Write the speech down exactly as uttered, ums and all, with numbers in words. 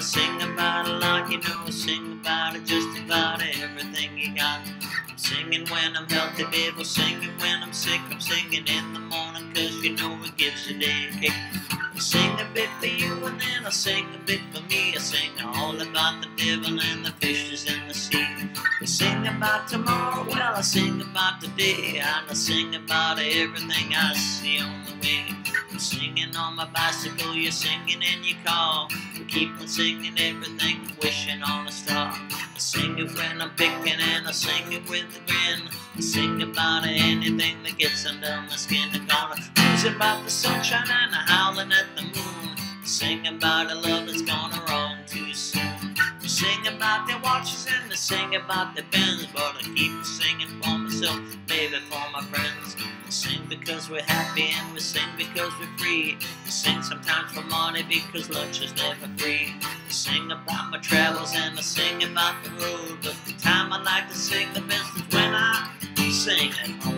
sing about a lot, you know, sing about it, just about everything you got. I'm singing when I'm healthy, babe, I'm singing when I'm sick, I'm singing in the morning, cause you know it gives the day a kick. I sing a bit for you and then I sing a bit for me. I sing all about the devil and the fishes in the sea. I sing about tomorrow, well I sing about today, and I sing about everything I see on the way. I'm singing on my bicycle, you're singing in your car. We keep on singing everything, wishing on a star. I sing it when I'm picking and I sing it with a grin. I sing about anything that gets under my skin. I'm gonna lose about the sunshine and the howling at the moon. I sing about a love that's gone wrong too soon. I sing about the watches and I sing about the bends, but I keep singing for myself, baby, for my friends. I sing because we're happy and we sing because we're free. I sing sometimes for money because lunch is never free. I sing about my travels and I sing about the road, but the time I like to sing the best is when I sing at home.